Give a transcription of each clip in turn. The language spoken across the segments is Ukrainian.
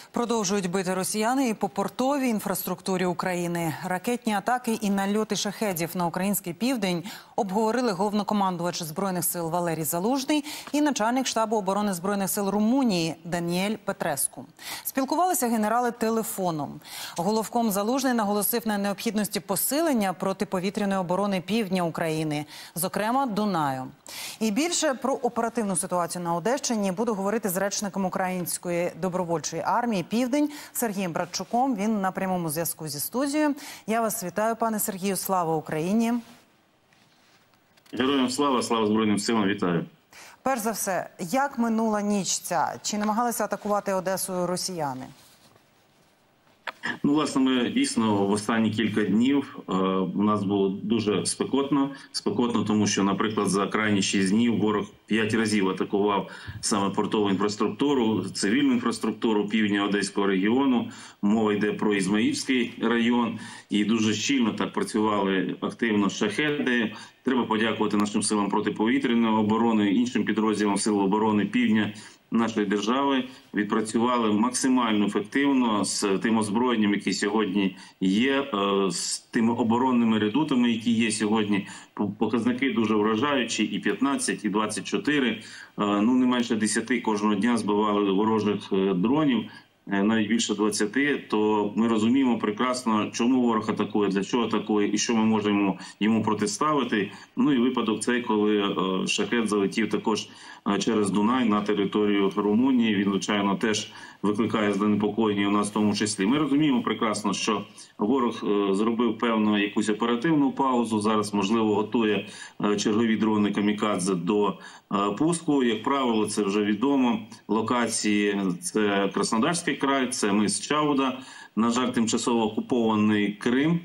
Продовжують бити росіяни і по портовій інфраструктурі України. Ракетні атаки і нальоти шахедів на український південь обговорили головнокомандувач Збройних сил Валерій Залужний і начальник штабу оборони Збройних сил Румунії Даніель Петреску. Спілкувалися генерали телефоном. Головком Залужний наголосив на необхідності посилення протиповітряної оборони півдня України, зокрема Дунаю. І більше про оперативну ситуацію на Одещині буду говорити з речником Української добровольчої армії «Південь» Сергієм Братчуком. Він на прямому зв'язку зі студією. Я вас вітаю, пане Сергію. Слава Україні! Героям слава, слава Збройним силам, вітаю. Перш за все, як минула ніч ця? Чи намагалися атакувати Одесу росіяни? Ну, власне, ми дійсно в останні кілька днів у нас було дуже спекотно. Спекотно, тому що, наприклад, за крайні 6 днів ворог 5 разів атакував саме портову інфраструктуру, цивільну інфраструктуру півдня Одеського регіону. Мова йде про Ізмаїльський район. І дуже щільно так працювали активно шахеди. Треба подякувати нашим силам протиповітряної оборони, іншим підрозділам Сил оборони Півдня нашої держави. Відпрацювали максимально ефективно з тим озброєнням, яке сьогодні є, з тими оборонними редутами, які є сьогодні. Показники дуже вражаючі, і 15, і 24, ну не менше 10 кожного дня збивали ворожих дронів, навіть більше 20, то ми розуміємо прекрасно, чому ворог атакує, для чого атакує і що ми можемо йому протиставити. Ну і випадок цей, коли шахет залетів також через Дунай на територію Румунії. Він, звичайно, теж викликає занепокоєння у нас в тому числі. Ми розуміємо прекрасно, що ворог зробив певну якусь оперативну паузу. Зараз, можливо, готує чергові дрони камікадзе до пуску. Як правило, це вже відомо. Локації – це Краснодарський край, це мис Чауда, на жаль, тимчасово окупований Крим.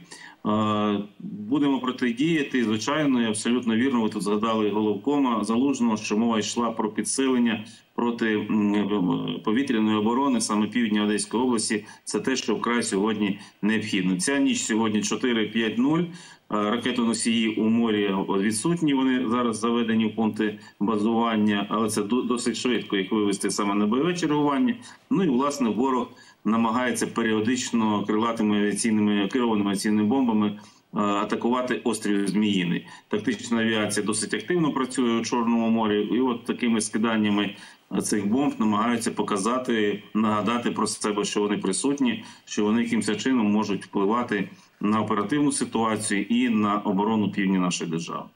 Будемо протидіяти. Звичайно, і абсолютно вірно, ви тут згадали головкома Залужного, що мова йшла про підсилення проти повітряної оборони саме півдня Одеської області. Це те, що вкрай сьогодні необхідно. Ця ніч сьогодні 4-5-0. Ракетоносії у морі відсутні, вони зараз заведені в пункти базування, але це досить швидко їх вивести саме на бойове чергування. Ну і, власне, ворог намагається періодично крилатими авіаційними, керованими авіаційними бомбами атакувати острів Зміїний. Тактична авіація досить активно працює у Чорному морі, і от такими скиданнями цих бомб намагаються показати, нагадати про себе, що вони присутні, що вони якимось чином можуть впливати на оперативну ситуацію і на оборону півдня нашої держави.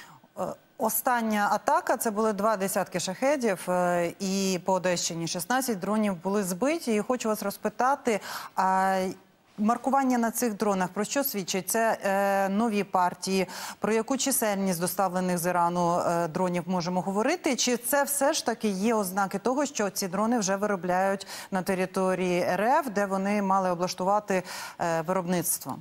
Остання атака – це були 2 десятки шахедів, і по Одещині 16 дронів були збиті. І хочу вас розпитати, маркування на цих дронах про що свідчить? Це нові партії, про яку чисельність доставлених з Ірану дронів можемо говорити? Чи це все ж таки є ознаки того, що ці дрони вже виробляють на території РФ, де вони мали облаштувати виробництво?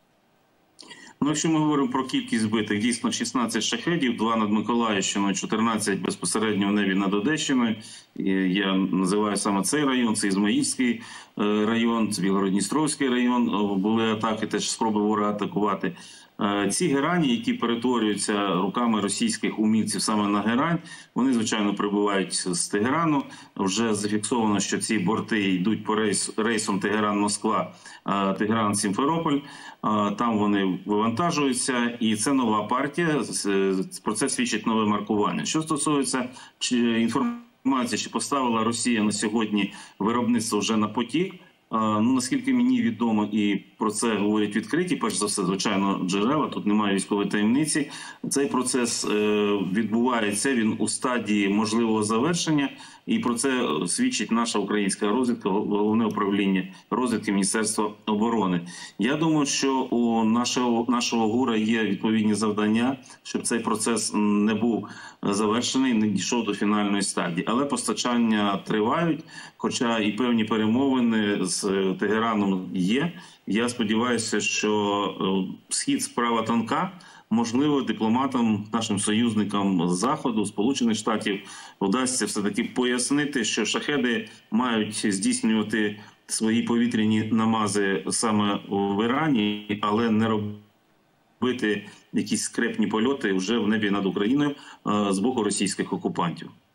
Ну, якщо ми говоримо про кількість збитих, дійсно 16 шахедів, 2 над Миколаївщиною, 14 безпосередньо в небі над Одещиною. Я називаю саме цей район, це Ізмаїльський район, це Білгород-Дністровський район. Були атаки, теж спроби ворога атакувати. Ці герані, які перетворюються руками російських умільців саме на герань, вони, звичайно, прибувають з Тегерану. Вже зафіксовано, що ці борти йдуть по рейсом Тегеран-Москва, Тегеран-Сімферополь. Там вони вивантажуються, і це нова партія. Про це свідчить нове маркування. Що стосується інформації, що поставила Росія на сьогодні виробництво вже на потік, ну, наскільки мені відомо, і про це говорять відкриті, перш за все, звичайно, джерела, тут немає військової таємниці. Цей процес відбувається, він у стадії можливого завершення, і про це свідчить наша українська розвідка, Головне управління розвідки Міністерства оборони. Я думаю, що у нашого ГУРа є відповідні завдання, щоб цей процес не був завершений, не дійшов до фінальної стадії. Але постачання тривають, хоча і певні перемовини з Тегераном є. Я сподіваюся, що схід справа тонка. Можливо, дипломатам, нашим союзникам з Заходу, Сполучених Штатів, вдасться все-таки пояснити, що шахеди мають здійснювати свої повітряні намази саме в Ірані, але не робити якісь скрепні польоти вже в небі над Україною з боку російських окупантів.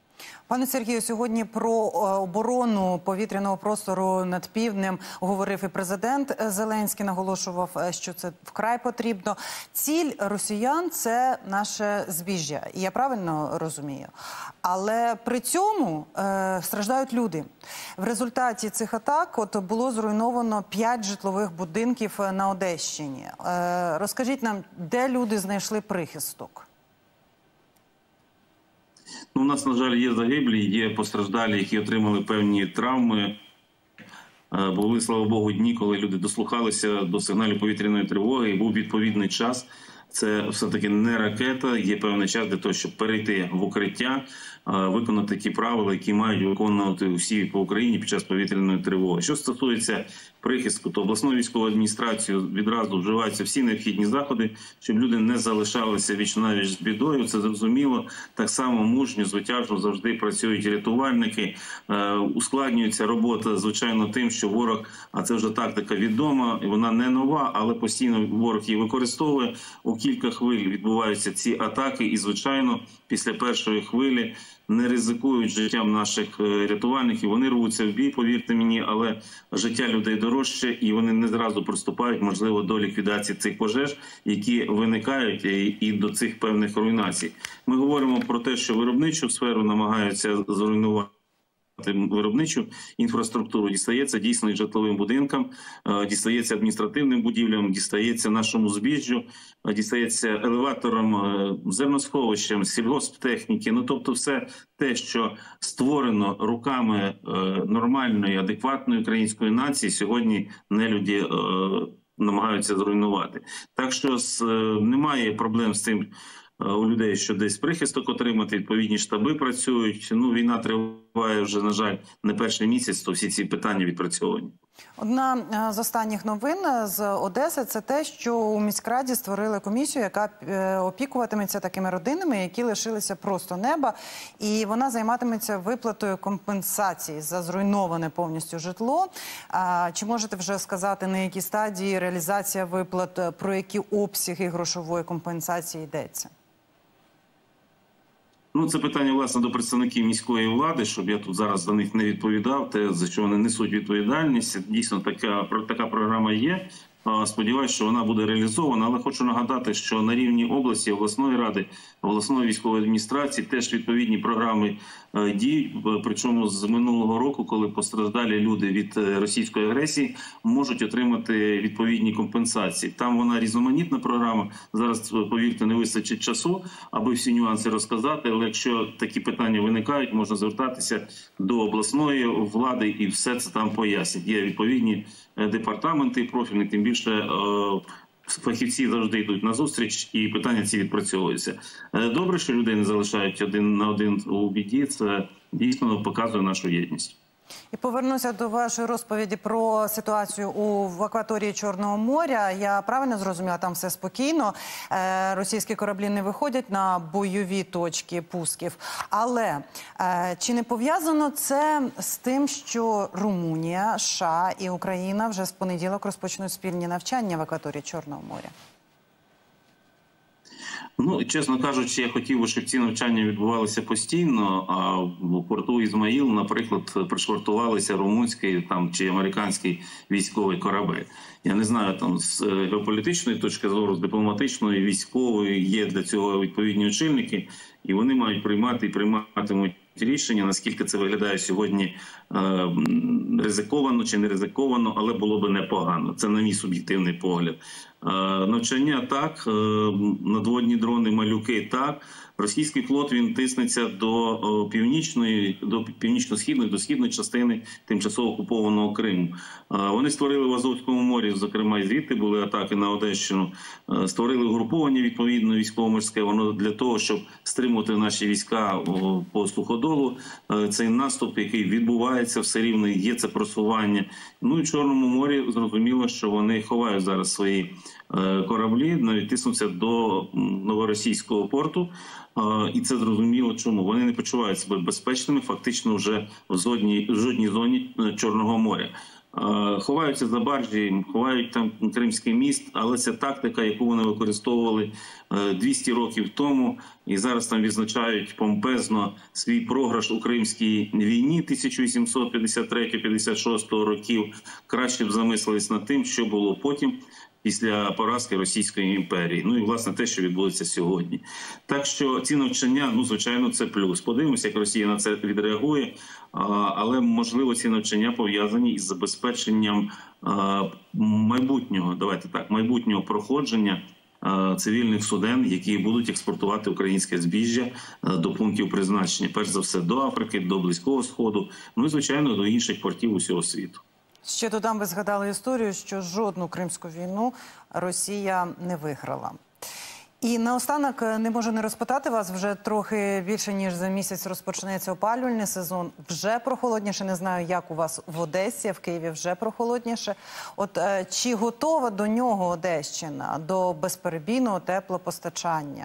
Пане Сергію, сьогодні про оборону повітряного простору над півднем говорив і президент Зеленський, наголошував, що це вкрай потрібно. Ціль росіян – це наше збіжжя, і я правильно розумію. Але при цьому страждають люди. В результаті цих атак було зруйновано 5 житлових будинків на Одещині. Розкажіть нам, де люди знайшли прихисток? У нас, на жаль, є загиблі, є постраждалі, які отримали певні травми. Були, слава Богу, дні, коли люди дослухалися до сигналів повітряної тривоги, і був відповідний час. Це все-таки не ракета, є певний час для того, щоб перейти в укриття, виконати ті правила, які мають виконувати всі по Україні під час повітряної тривоги. Що стосується прихистку, то обласною військовою адміністрацією відразу вживаються всі необхідні заходи, щоб люди не залишалися віч-навіч з бідою. Це зрозуміло. Так само мужньо, звитяжно завжди працюють рятувальники. Ускладнюється робота, звичайно, тим, що ворог, а це вже тактика відома, і вона не нова, але постійно ворог її використовує. У кілька хвиль відбуваються ці атаки, і, звичайно, після першої хвилі не ризикують життям наших рятувальників. Вони рвуться в бій, повірте мені, але життя людей дорожче, і вони не зразу приступають, можливо, до ліквідації цих пожеж, які виникають, і до цих певних руйнацій. Ми говоримо про те, що виробничу сферу намагаються зруйнувати. Виробничу інфраструктуру дістається дійсно і житловим будинкам, дістається адміністративним будівлям, дістається нашому збіжжю, дістається елеваторам, зерносховищам, сільгосптехніки. Ну, тобто все те, що створено руками нормальної, адекватної української нації, сьогодні нелюді намагаються зруйнувати. Так що немає проблем з цим у людей, що десь прихисток отримати, відповідні штаби працюють. Ну, війна триває вже, на жаль, не перший місяць, то всі ці питання відпрацьовані. Одна з останніх новин з Одеси – це те, що у міськраді створили комісію, яка опікуватиметься такими родинами, які лишилися просто неба, і вона займатиметься виплатою компенсації за зруйноване повністю житло. Чи можете вже сказати, на якій стадії реалізація виплат, про які обсяги грошової компенсації йдеться? Ну, це питання, власне, до представників міської влади, щоб я тут зараз за них не відповідав, те, за що вони несуть відповідальність. Дійсно, така програма є. Сподіваюся, що вона буде реалізована, але хочу нагадати, що на рівні області, обласної ради, обласної військової адміністрації теж відповідні програми діють. Причому з минулого року, коли постраждалі люди від російської агресії, можуть отримати відповідні компенсації. Там вона різноманітна програма. Зараз, повірте, не вистачить часу, аби всі нюанси розказати. Але якщо такі питання виникають, можна звертатися до обласної влади і все це там пояснять. Є відповідні департаменти профільні, тим більше фахівці завжди йдуть на зустріч і питання ці відпрацьовуються. Добре, що людей не залишають один на один у біді, це дійсно показує нашу єдність. І повернуся до вашої розповіді про ситуацію в акваторії Чорного моря. Я правильно зрозуміла, там все спокійно, російські кораблі не виходять на бойові точки пусків. Але чи не пов'язано це з тим, що Румунія, США і Україна вже з понеділок розпочнуть спільні навчання в акваторії Чорного моря? Ну, чесно кажучи, я хотів би, щоб ці навчання відбувалися постійно, а в порту Ізмаїл, наприклад, пришвартувалися румунський там, чи американський військовий корабель. Я не знаю, там з геополітичної точки зору, з дипломатичної, військової є для цього відповідні очільники, і вони мають приймати і прийматимуть рішення, наскільки це виглядає сьогодні ризиковано чи не ризиковано, але було би непогано. Це на мій суб'єктивний погляд. Навчання так, надводні дрони, малюки так. Російський флот, він тиснеться до північно-східної, до східної частини тимчасово окупованого Криму. Вони створили в Азовському морі, зокрема і звідти були атаки на Одещину, створили угруповання відповідно військово-морське, воно для того, щоб стримувати наші війська по суходолу. Цей наступ, який відбувається все рівно, є це просування. Ну і в Чорному морі зрозуміло, що вони ховають зараз свої кораблі, навіть тиснуться до новоросійського порту. І це зрозуміло чому. Вони не почувають себе безпечними фактично вже в жодній зоні Чорного моря. Ховаються за баржі, ховають там Кримський міст, але це тактика, яку вони використовували 200 років тому. І зараз там відзначають помпезно свій програш у Кримській війні 1853-56 років. Краще б замислились над тим, що було потім, після поразки Російської імперії. Ну і, власне, те, що відбудеться сьогодні. Так що ці навчання, ну, звичайно, це плюс. Подивимося, як Росія на це відреагує. Але, можливо, ці навчання пов'язані із забезпеченням майбутнього проходження цивільних суден, які будуть експортувати українське збіжжя до пунктів призначення. Перш за все, до Африки, до Близького Сходу, ну і, звичайно, до інших портів усього світу. Ще додам, ви згадали історію, що жодну Кримську війну Росія не виграла. І наостанок не можу не розпитати вас, вже трохи більше, ніж за місяць розпочнеться опалювальний сезон. Вже прохолодніше, не знаю, як у вас в Одесі, в Києві вже прохолодніше. От чи готова до нього Одещина, до безперебійного теплопостачання?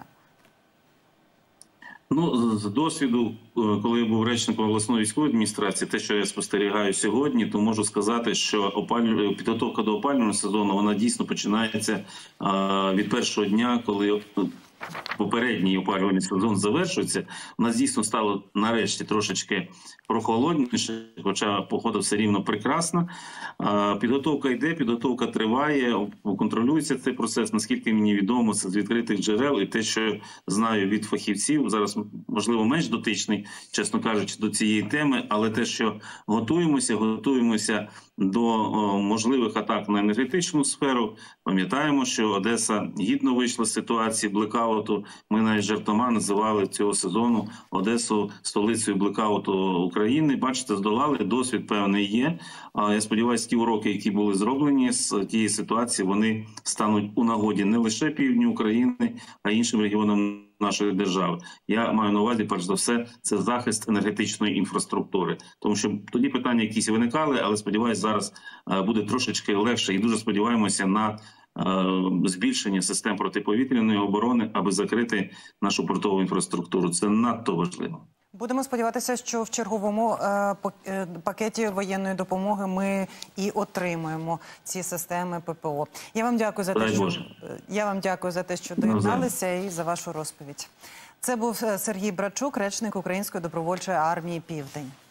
Ну, з досвіду, коли я був речником обласної військової адміністрації, те, що я спостерігаю сьогодні, то можу сказати, що підготовка до опалювального сезону, вона дійсно починається від першого дня, коли попередній опалювальний сезон завершується. У нас дійсно стало нарешті трошечки прохолодніше, хоча погода все рівно прекрасна. Підготовка йде, підготовка триває, контролюється цей процес, наскільки мені відомо, це з відкритих джерел. І те, що знаю від фахівців, зараз, можливо, менш дотичний, чесно кажучи, до цієї теми, але те, що готуємося до можливих атак на енергетичну сферу. Пам'ятаємо, що Одеса гідно вийшла з ситуації блекауту. Ми навіть жартома називали цього сезону Одесу столицею блекауту України. Бачите, здолали, досвід певний є. Я сподіваюся, ті уроки, які були зроблені з тієї ситуації, вони стануть у нагоді не лише півдню України, а й іншим регіонам нашої держави. Я маю на увазі, перш за все, це захист енергетичної інфраструктури. Тому що тоді питання якісь виникали, але, сподіваюся, зараз буде трошечки легше. І дуже сподіваємося на збільшення систем протиповітряної оборони, аби закрити нашу портову інфраструктуру. Це надто важливо. Будемо сподіватися, що в черговому пакеті воєнної допомоги ми і отримаємо ці системи ППО. Я вам дякую за те, що доєдналися, і за вашу розповідь. Це був Сергій Брачук, речник Української добровольчої армії «Південь».